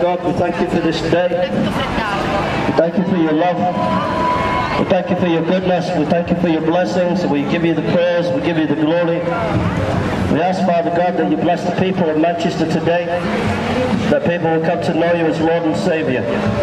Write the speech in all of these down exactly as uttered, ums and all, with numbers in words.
God, we thank you for this day. We thank you for your love. We thank you for your goodness. We thank you for your blessings. We give you the praise. We give you the glory. We ask, Father God, that you bless the people of Manchester today, that people will come to know you as Lord and Saviour.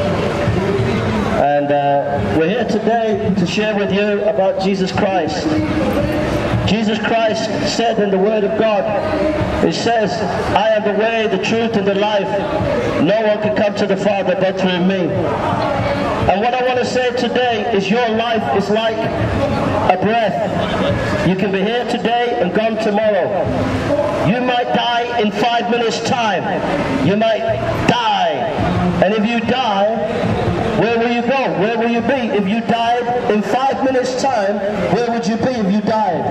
And uh, we're here today to share with you about Jesus Christ. Jesus Christ said in the Word of God, He says, I am the way, the truth, and the life. No one can come to the Father but through me. And what I want to say today is your life is like a breath. You can be here today and gone tomorrow. You might die in five minutes' time. You might die. And if you die, where will you go? Where will you be? If you died in five minutes' time, where would you be if you died?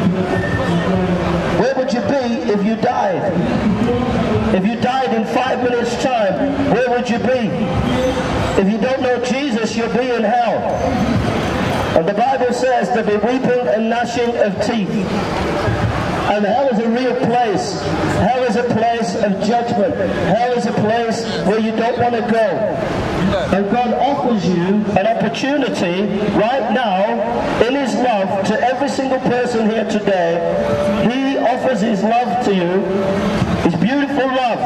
Where would you be if you died? If you died in five minutes' time, where would you be? If you don't know Jesus, you'll be in hell. And the Bible says there'll be weeping and gnashing of teeth. And hell is a real place. Hell is a place of judgment. Hell is a place where you don't want to go. And God offers you an opportunity right now in His love to every single person here today. He offers His love to you, His beautiful love.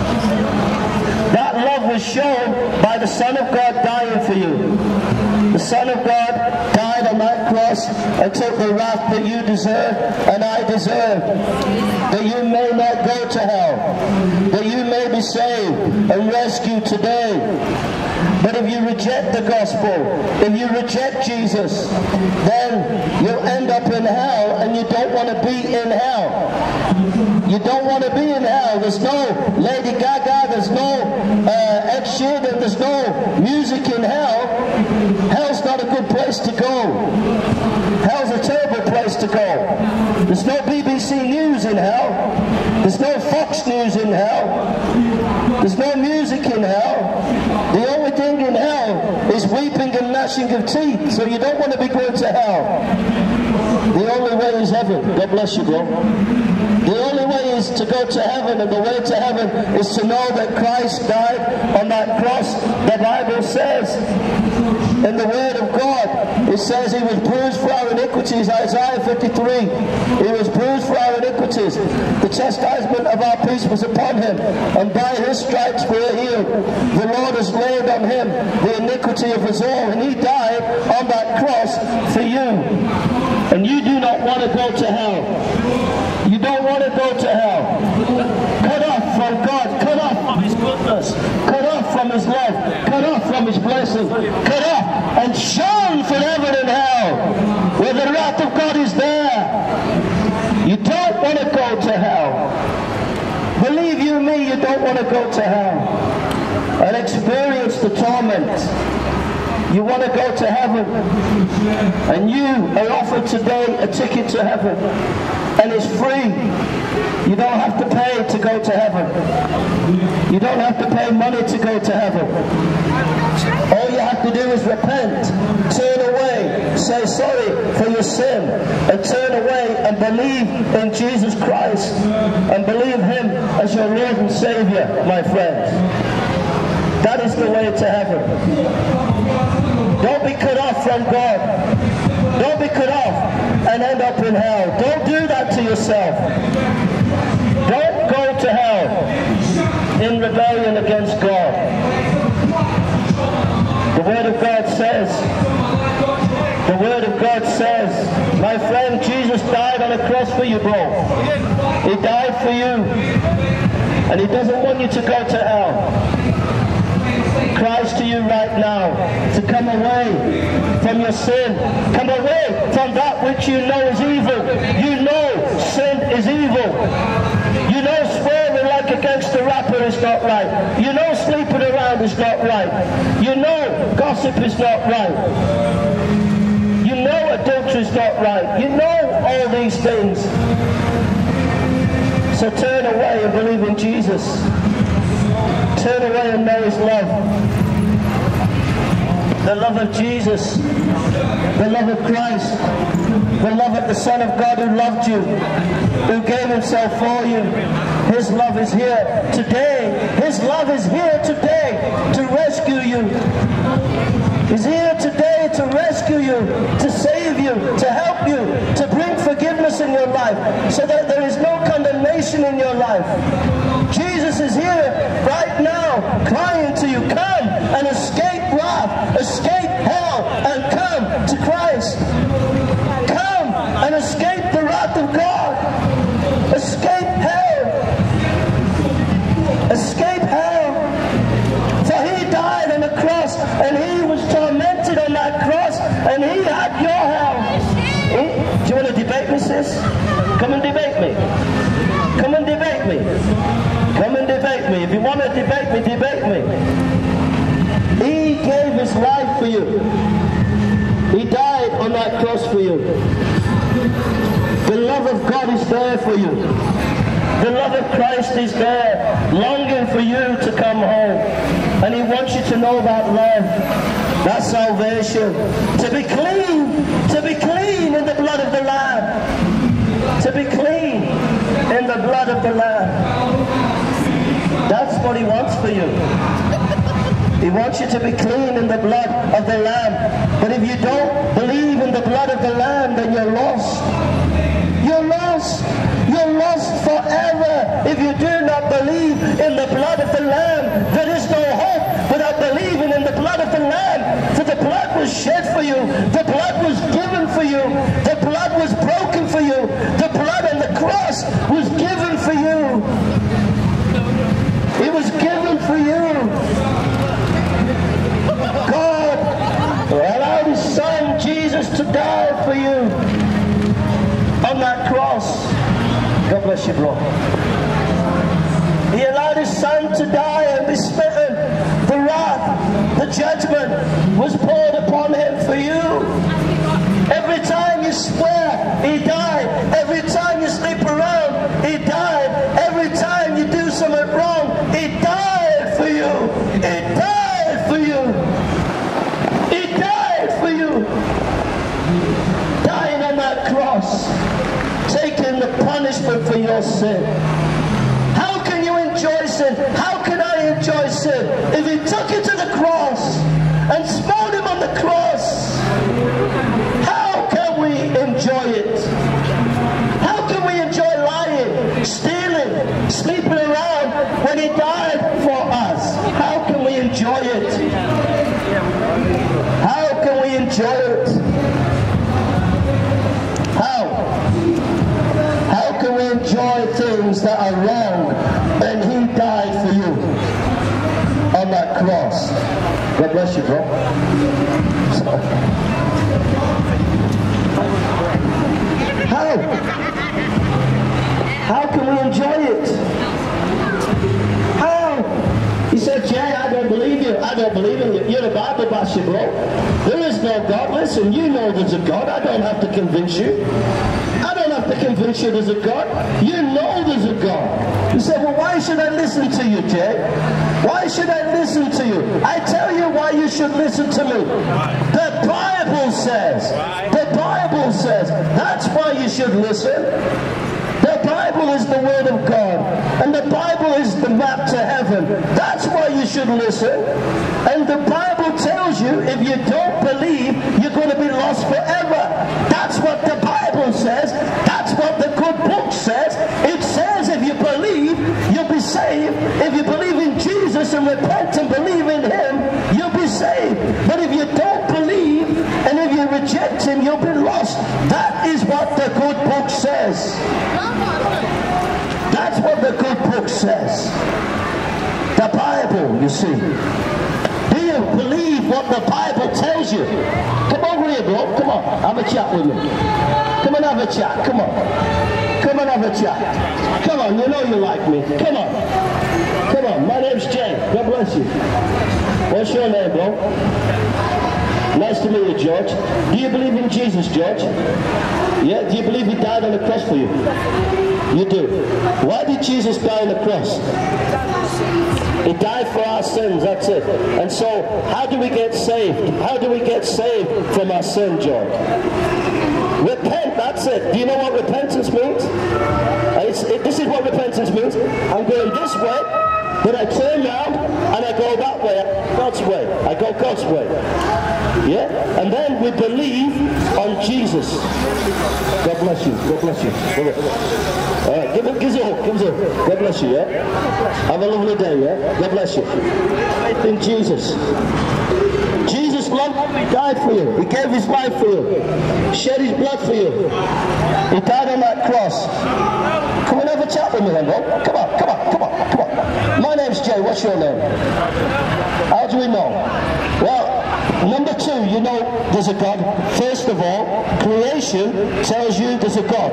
That love was shown by the Son of God dying for you. The Son of God died on that cross and took the wrath that you deserve and I deserve, that you may not go to hell, that you may be saved and rescued today. But if you reject the gospel, if you reject Jesus, then you'll end up in hell, and you don't want to be in hell. You don't want to be in hell. There's no Lady Gaga, there's no uh, Ed Sheeran, there's no music in hell. Hell's not a good place to go. Hell's a terrible place to go. There's no B B C News in hell. There's no Fox News in hell. There's no music in hell. The only thing in hell is weeping and gnashing of teeth. So you don't want to be going to hell. The only way is heaven. God bless you, bro. The only way is to go to heaven, and the way to heaven is to know that Christ died on that cross. The Bible says in the Word of God, it says He was bruised for our iniquities. Isaiah fifty-three, He was bruised for our iniquities. The chastisement of our peace was upon Him, and by His stripes we are healed. The Lord has laid on Him the iniquity of us all, and He died on that cross for you. And you do not want to go to hell. You don't want to go to hell. Cut off from God. Cut off from His goodness. Cut off from His love. Cut off from His blessing. Cut off and shun forever in hell, where the wrath of God is there. You don't want to go to hell. Believe you me, you don't want to go to hell and experience the torment. You want to go to heaven, and you are offered today a ticket to heaven, and it's free. You don't have to pay to go to heaven. You don't have to pay money to go to heaven. All you have to do is repent, turn away, say sorry for your sin, and turn away and believe in Jesus Christ, and believe Him as your Lord and Saviour, my friends. That is the way to heaven. Don't be cut off from God. Don't be cut off and end up in hell. Don't do that to yourself. Don't go to hell in rebellion against God. The Word of God says, the Word of God says, my friend, Jesus died on a cross for you, bro. He died for you. And He doesn't want you to go to hell. Cries to you right now to come away from your sin. Come away from that which you know is evil. You know sin is evil. You know swearing like against the rapper is not right. You know sleeping around is not right. You know gossip is not right. You know adultery is not right. You know all these things. So turn away and believe in Jesus. Turn away and know His love. The love of Jesus. The love of Christ, the love of the Son of God who loved you, who gave himself for you. His love is here today. His love is here today to rescue you. He's here today to rescue you, to save you, to help you, to bring forgiveness in your life so that there is no condemnation in your life. Jesus is here right now crying to you, come and escape wrath, escape hell, and come to Christ. Come and escape the wrath of God. Escape hell. Escape hell. For he died on the cross and he was tormented on that cross and he had your hell. Hmm? Do you want to debate me, sis? Come and debate me. Come and debate me. Come and debate me. If you want to debate me, debate me. He gave his life for you. He died on that cross for you. The love of God is there for you. The love of Christ is there, longing for you to come home. And he wants you to know that love, that salvation. To be clean, to be clean in the blood of the Lamb. To be clean in the blood of the Lamb. That's what he wants for you. He wants you to be clean in the blood of the Lamb. But if you don't believe in the blood of the Lamb, then you're lost. You're lost. You're lost forever if you do not believe in the blood of the Lamb. There is no hope without believing in the blood of the Lamb. For the blood was shed for you. The blood was given for you. The blood was broken for you. The blood on the cross was given for you. It was given for you. God allowed his son Jesus to die for you on that cross. God bless you, bro. He allowed his son to die and be smitten. The wrath, the judgment was poured upon him for you. Every time you swear, he died. Every time you sleep around, he died. Every time you do something wrong, he died for you. He died for you. He died for you. Dying on that cross, taking the punishment for your sin. How can you enjoy sin? How can I enjoy sin? If he took you to the cross and smote him on the cross, how can we enjoy it? How can we enjoy lying, stealing, sleeping around when he died for us? How can we enjoy it? How can we enjoy it? How? How can we enjoy things that are wrong when he died for you on that cross? God bless you, bro. How? How can we enjoy it? How? He said, Jay, I don't believe you. I don't believe in you. You're a Bible basher, bro. There is no God. Listen, you know there's a God. I don't have to convince you. I don't have to convince you there's a God. You know there's a God. You say, well, why should I listen to you, Jay? Why should I listen to you? I tell you why you should listen to me. The Bible says. The Bible says. That's why you should listen. The Bible is the Word of God. And the Bible is the map to heaven. That's why you should listen. And the Bible tells you if you don't believe, you're going to be lost forever. That's what the Bible says. That's what the good book says. It says if you believe, you'll be saved. If you believe in Jesus and repent and believe in him, you'll be saved. But if you don't believe and if you reject him, you'll be lost. That is what the good book says. That's what the good book says. The Bible, you see. Do you believe what the Bible tells you? Come over here, bro. Come on. Have a chat with me. Come and have a chat. Come on. Come and have a chat. Come on. You know you like me. Come on. Come on. My name's Jay. God bless you. What's your name, bro? Nice to meet you, George. Do you believe in Jesus, George? Yeah? Do you believe he died on the cross for you? You do. Why did Jesus die on the cross? He died for our sins, that's it. And so, how do we get saved? How do we get saved from our sin, George? Repent, that's it. Do you know what repentance means? It's, it, this is what repentance means. I'm going this way, then I turn around and I go that way, God's way. I go God's way. Yeah? And then we believe on Jesus. God bless you. God bless you. All right, give, give us a hook. Give us a hook. God bless you, yeah? Have a lovely day, yeah? God bless you. Faith in Jesus. Jesus loved you. He died for you. He gave his life for you. Shed his blood for you. He died on that cross. Come and have a chat with me then, bro. Come on, come on, come on, come on. My name's Jay. What's your name? How do we know? Well, number two, you know there's a God. First of all, creation tells you there's a God.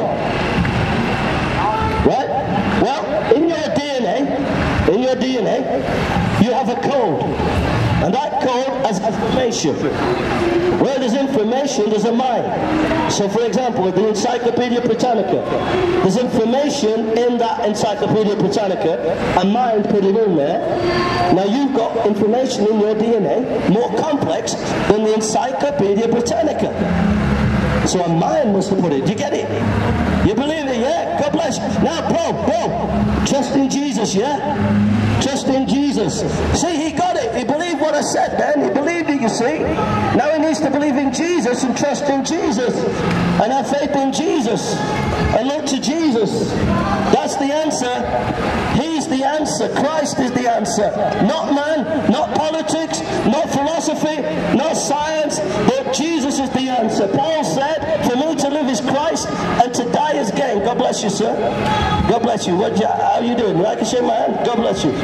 Right? Well, in your D N A, in your D N A, you have a code. And that code has information. Where there's information, there's a mind. So for example, with the Encyclopedia Britannica, there's information in that Encyclopedia Britannica, a mind put it in there. Now you've got information in your D N A more complex than the Encyclopedia Britannica. So a mind must have put it. Do you get it? You believe it, yeah? God bless you. Now, bro, bro, trust in Jesus, yeah? Trust in Jesus. See, he got it. He believed what I said then. He believed it, you see. Now he needs to believe in Jesus and trust in Jesus. And have faith in Jesus. And look to Jesus. That's the answer. He's the answer. Christ is the answer. Not man, not politics, not philosophy, not science, but Jesus is the answer. Paul said, for me to live is Christ and to die is gain. God bless you, sir. God bless you. What you, how are you doing? You like to shake my hand? God bless you.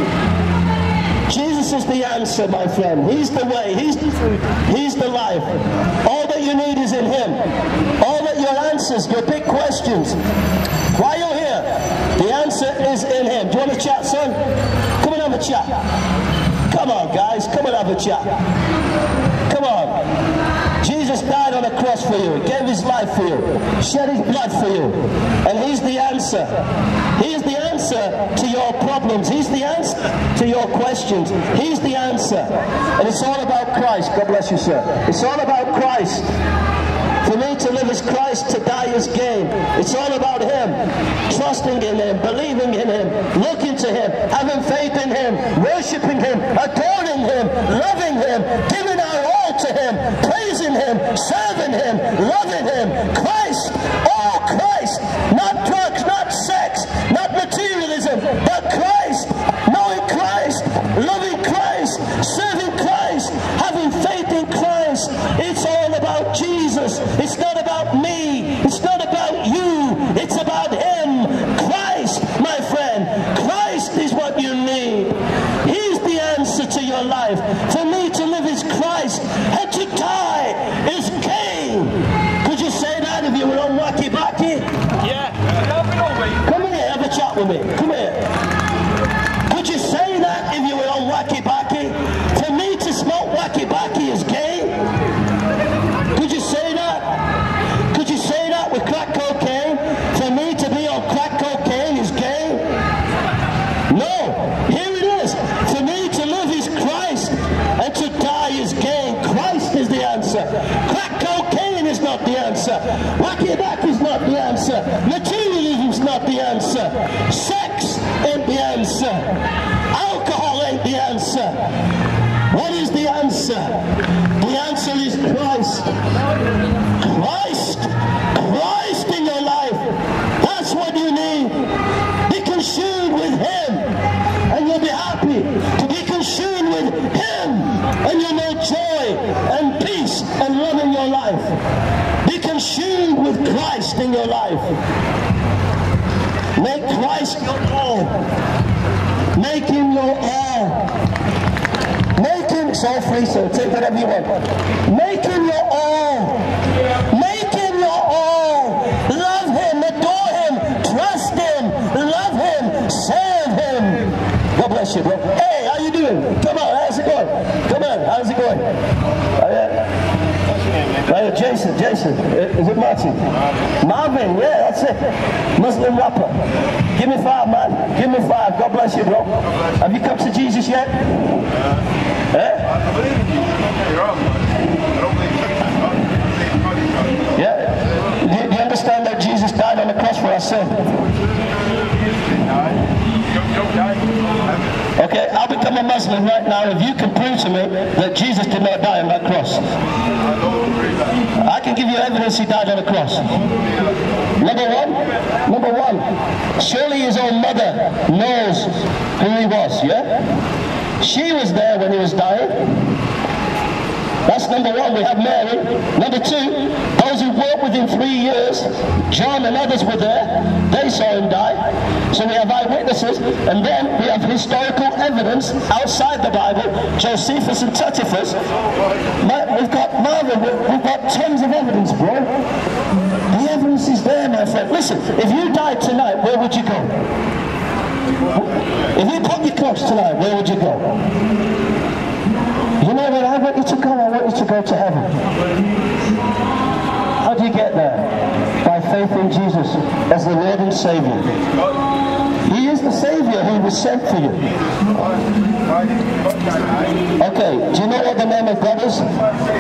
Jesus is the answer, my friend. He's the way. He's the truth. He's the life. All that you need is in him. All that your answers, your big questions. Why you're here, the answer is in him. Do you want to chat, son? Come and have a chat. Come on, guys. Come and have a chat. Come on. Jesus died on a cross for you. He gave his life for you. Shed his blood for you. And he's the answer. He is the answer to your problems. He's the answer to your questions. He's the answer. And it's all about Christ. God bless you, sir. It's all about Christ. For me to live as Christ, to die as gain. It's all about him. Trusting in him, believing in him, looking to him, having faith in him, worshipping him, adoring him, loving him, giving our all to him, praising him, serving him, loving him. Christ, all Christ. Not drugs, not sex, not materialism, but Christ. Knowing Christ, loving Christ, serving Christ, having faith in Christ. It's all about Jesus. It's not about me. It's not about you. It's about him. Christ, my friend. Christ is what you need. He's the answer to your life. For me to live is Christ, and to die is gain. Could you say that if you were on Wacky Backy? Yeah. Come here, have a chat with me. Come here. Could you say that if you were on Wacky Backy? For me to smoke Wacky Backy is gain? Could you say that? Could you say that with crack cocaine? For me to be on crack cocaine is gain? No. Here it is. For me to live is Christ, and to die is gain. Christ is the answer. Crack cocaine is not the answer. Wacky Backy is not the answer. Materialism is not the answer. Sex ain't the answer. Alcohol ain't the answer. What is the answer? The answer is Christ. Christ. Christ in your life. That's what you need. Be consumed with him, and you'll be happy. To be consumed with him, and you'll know joy and peace and love in your life. Be consumed with Christ in your life. Make Christ your all. Make him your all. Make him, so free, so take whatever you want. Make him your all. Make him your all. Love him, adore him, trust him, love him, serve him. God bless you, bro. Hey, how you doing? Come on, how's it going? Come on, how's it going? Oh, yeah. Hey, Jason, Jason, is it Martin? Marvin, yeah, that's it. Muslim rapper. Give me five, man. Give me five. God bless you, bro. Have you come to Jesus yet? Eh? I believe in Jesus. Don't get me wrong. I don't believe in yeah. Do you, do you understand that Jesus died on the cross for our sin? Okay, I'll become a Muslim right now if you can prove to me that Jesus did not die on that cross. I can give you evidence he died on the cross. Number one, number one, surely his own mother knows who he was, yeah? She was there when he was dying. That's number one, we have Mary. Number two, those who walked with him three years, John and others were there, they saw him die. So we have eyewitnesses, and then we have historical evidence outside the Bible, Josephus and Tacitus. We've got Marvin, we've got tons of evidence, bro. The evidence is there, my friend. Listen, if you died tonight, where would you go? If you put your cross tonight, where would you go? You know where I want you to go? I want you to go to heaven. How do you get there? By faith in Jesus as the Lord and Savior. He is the Savior who was sent for you. Okay, do you know what the name of God is?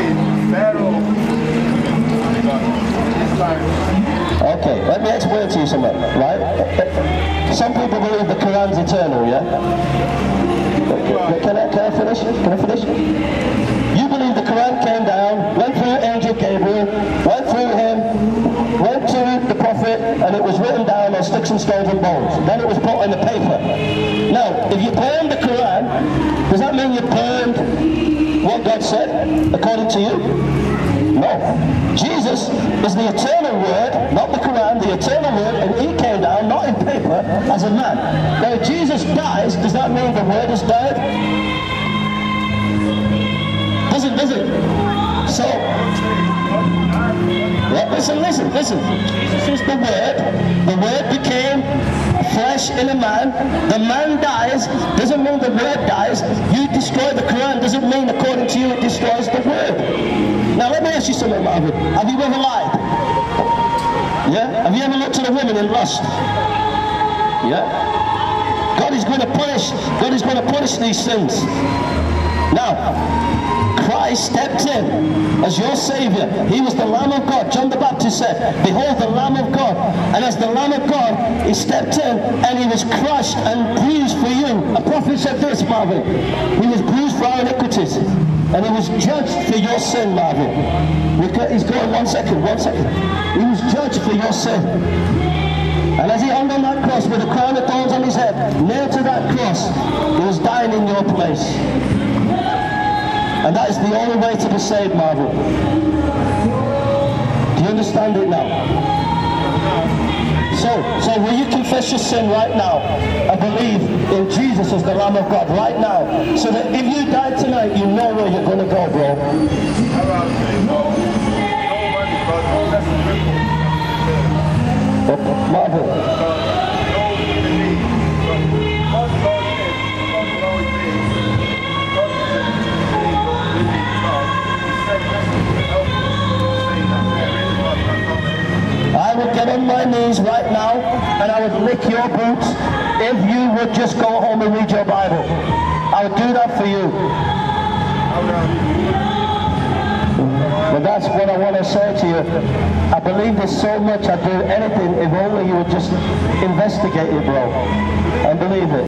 Okay, let me explain to you something, right? Some people believe the Quran's eternal, yeah? Can I, can I finish? Can I finish? You believe the Quran came down, went through Angel Gabriel, went through him, went to the Prophet, and it was written down on sticks and stones and bones. Then it was put in the paper. Now, if you burn the Quran, does that mean you burned what God said, according to you? No. Jesus is the eternal word, not the Quran, the eternal word, and he came down, not in paper, as a man. Now if Jesus dies, does that mean the word has died? Does it, does it? So, yeah, listen, listen, listen. Jesus is the word. The word became flesh in a man. The man dies, doesn't mean the word dies. You destroy the Quran, doesn't mean according to you it destroys the word. Now let me ask you something, Marvin. Have you ever lied? Yeah? Have you ever looked at a woman in lust? Yeah? God is going to punish, God is going to punish these sins. Now, Christ stepped in as your Savior. He was the Lamb of God. John the Baptist said, behold the Lamb of God. And as the Lamb of God, he stepped in and he was crushed and bruised for you. A prophet said this, Marvin. He was bruised for our iniquities. And he was judged for your sin, Marvin. He's going one second, one second. He was judged for your sin. And as he hung on that cross with a crown of thorns on his head, nailed to that cross, he was dying in your place. And that is the only way to be saved, Marvin. Do you understand it now? So, so will you confess your sin right now and believe in Jesus as the Lamb of God right now? So that if you die tonight, you know where you're going to go, bro. Oh, Marvin. I would get on my knees right now and I would lick your boots if you would just go home and read your Bible. I would do that for you. But that's what I want to say to you. I believe there's so much I'd do anything if only you would just investigate it, bro, and believe it.